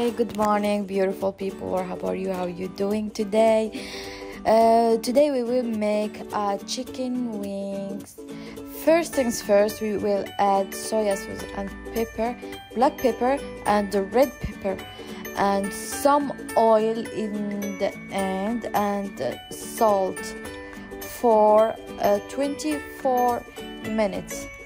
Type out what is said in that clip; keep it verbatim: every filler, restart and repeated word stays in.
Hi, good morning, beautiful people. How are you? How are you doing today? Uh, today we will make uh, chicken wings. First things first, we will add soya sauce and pepper, black pepper and the red pepper, and some oil in the end, and uh, salt for uh, twenty-four minutes.